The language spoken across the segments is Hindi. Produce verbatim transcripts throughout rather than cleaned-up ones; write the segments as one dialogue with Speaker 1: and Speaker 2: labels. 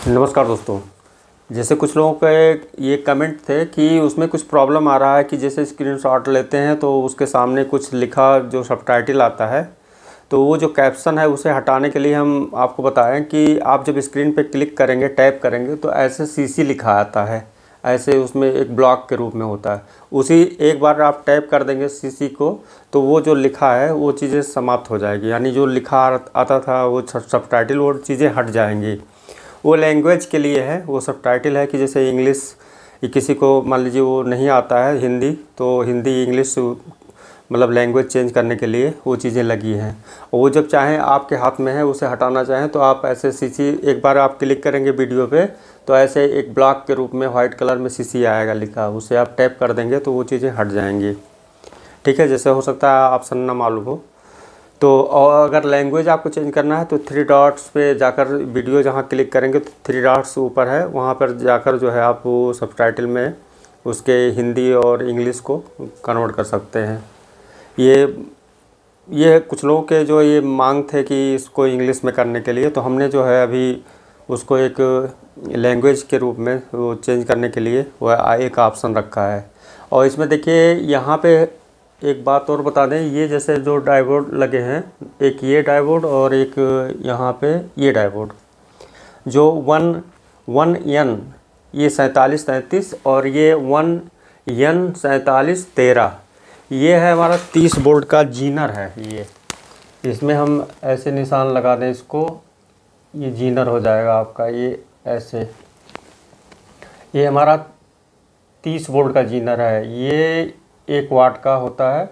Speaker 1: नमस्कार दोस्तों। जैसे कुछ लोगों के ये कमेंट थे कि उसमें कुछ प्रॉब्लम आ रहा है कि जैसे स्क्रीनशॉट लेते हैं तो उसके सामने कुछ लिखा जो सबटाइटल आता है, तो वो जो कैप्शन है उसे हटाने के लिए हम आपको बताएं कि आप जब स्क्रीन पे क्लिक करेंगे, टैप करेंगे तो ऐसे सीसी लिखा आता है, ऐसे उसमें एक ब्लॉक के रूप में होता है। उसी एक बार आप टैप कर देंगे सीसी को तो वो जो लिखा है वो चीज़ें समाप्त हो जाएगी, यानी जो लिखा आता था वो सबटाइटल वो चीज़ें हट जाएंगी। वो लैंग्वेज के लिए है, वो सबटाइटल है कि जैसे इंग्लिश किसी को मान लीजिए वो नहीं आता है हिंदी, तो हिंदी इंग्लिश मतलब लैंग्वेज चेंज करने के लिए वो चीज़ें लगी हैं। और वो जब चाहें आपके हाथ में है, उसे हटाना चाहें तो आप ऐसे सीसी एक बार आप क्लिक करेंगे वीडियो पे तो ऐसे एक ब्लॉक के रूप में वाइट कलर में सीसी आएगा लिखा, उसे आप टैप कर देंगे तो वो चीज़ें हट जाएंगी। ठीक है, जैसे हो सकता है ऑप्शन ना मालूम हो तो। और अगर लैंग्वेज आपको चेंज करना है तो थ्री डॉट्स पे जाकर वीडियो जहाँ क्लिक करेंगे तो थ्री डॉट्स ऊपर है, वहाँ पर जाकर जो है आप वो सबटाइटल में उसके हिंदी और इंग्लिश को कन्वर्ट कर सकते हैं। ये ये कुछ लोगों के जो ये मांग थे कि इसको इंग्लिश में करने के लिए, तो हमने जो है अभी उसको एक लैंग्वेज के रूप में वो चेंज करने के लिए वो एक ऑप्शन रखा है। और इसमें देखिए यहाँ पे एक बात और बता दें, ये जैसे जो डायोड लगे हैं, एक ये डायोड और एक यहाँ पे ये डायोड, जो वन वन एन ये सैंतालीस तैंतीस और ये वन एन सैंतालीस तेरह, ये है हमारा तीस वोल्ट का जीनर है। ये इसमें हम ऐसे निशान लगा दें इसको, ये जीनर हो जाएगा आपका, ये ऐसे, ये हमारा तीस वोल्ट का जीनर है। ये एक वाट का होता है,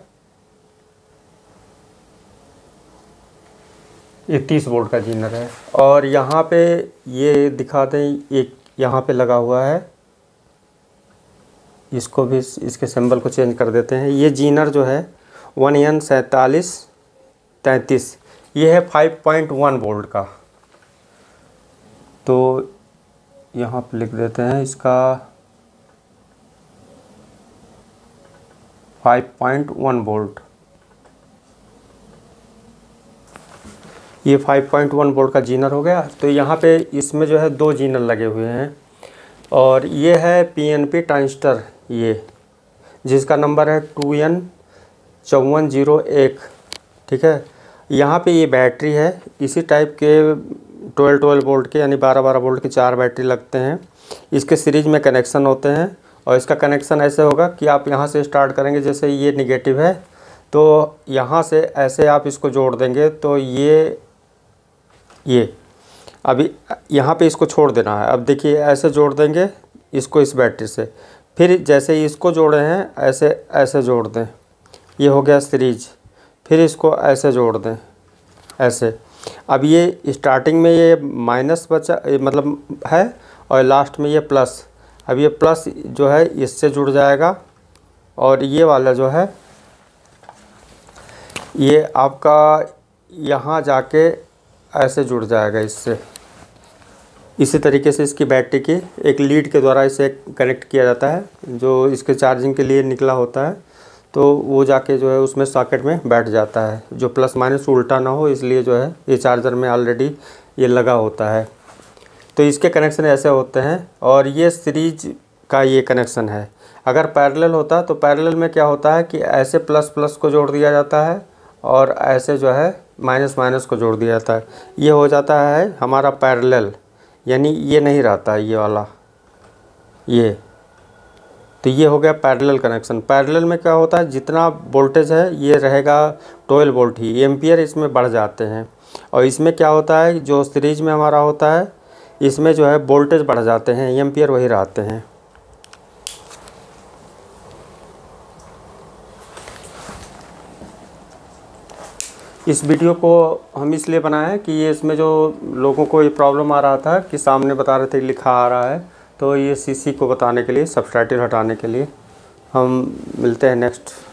Speaker 1: ये तीस वोल्ट का जीनर है। और यहाँ पे ये दिखा दें, एक यहाँ पे लगा हुआ है, इसको भी इसके सिंबल को चेंज कर देते हैं। ये जीनर जो है वन एन सैंतालीस तैंतीस, ये है फाइव पॉइंट वन वोल्ट का। तो यहाँ पे लिख देते हैं इसका फाइव पॉइंट वन वोल्ट। ये फाइव पॉइंट वन वोल्ट का जीनर हो गया। तो यहाँ पे इसमें जो है दो जीनर लगे हुए हैं और ये है पीएनपी ट्रांजिस्टर, ये जिसका नंबर है टू एन चौवन जीरो एक। ठीक है, यहाँ पे ये बैटरी है, इसी टाइप के ट्वेल्व ट्वेल्व वोल्ट के यानी बारह बारह वोल्ट के चार बैटरी लगते हैं। इसके सीरीज में कनेक्शन होते हैं और इसका कनेक्शन ऐसे होगा कि आप यहाँ से स्टार्ट करेंगे, जैसे ये निगेटिव है तो यहाँ से ऐसे आप इसको जोड़ देंगे तो ये ये अभी यहाँ पे इसको छोड़ देना है। अब देखिए ऐसे जोड़ देंगे इसको इस बैटरी से, फिर जैसे ही इसको जोड़े हैं ऐसे ऐसे जोड़ दें, ये हो गया सीरीज। फिर इसको ऐसे जोड़ दें ऐसे। अब ये स्टार्टिंग में ये माइनस बचा मतलब है और लास्ट में ये प्लस। अब ये प्लस जो है इससे जुड़ जाएगा और ये वाला जो है ये आपका यहाँ जाके ऐसे जुड़ जाएगा इससे। इसी तरीके से इसकी बैटरी की एक लीड के द्वारा इसे कनेक्ट किया जाता है, जो इसके चार्जिंग के लिए निकला होता है, तो वो जाके जो है उसमें सॉकेट में बैठ जाता है, जो प्लस माइनस उल्टा ना हो इसलिए जो है ये चार्जर में ऑलरेडी ये लगा होता है। तो इसके कनेक्शन ऐसे होते हैं और ये सीरीज का ये कनेक्शन है। अगर पैरेलल होता तो पैरेलल में क्या होता है कि ऐसे प्लस प्लस को जोड़ दिया जाता है और ऐसे जो है माइनस माइनस को जोड़ दिया जाता है। ये हो जाता है हमारा पैरेलल, यानी ये नहीं रहता ये वाला, ये तो ये हो गया पैरेलल कनेक्शन। पैरेलल में क्या होता है, जितना वोल्टेज है ये रहेगा ट्वेल्व वोल्ट ही, एम्पियर इसमें बढ़ जाते हैं। और इसमें क्या होता है, जो सीरीज में हमारा होता है इसमें जो है वोल्टेज बढ़ जाते हैं, एम्पियर वही रहते हैं। इस वीडियो को हम इसलिए बनाए हैं कि ये इसमें जो लोगों को ये प्रॉब्लम आ रहा था कि सामने बता रहे थे लिखा आ रहा है, तो ये सीसी को बताने के लिए, सबटाइटल हटाने के लिए। हम मिलते हैं नेक्स्ट